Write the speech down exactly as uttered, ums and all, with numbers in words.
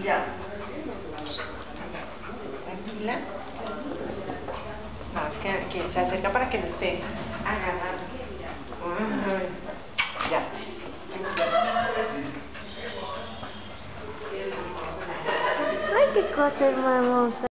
Ya. Tranquila. No, es que, que se acerca para que no esté agarrado. Ya. Ay, qué cosa hermosa.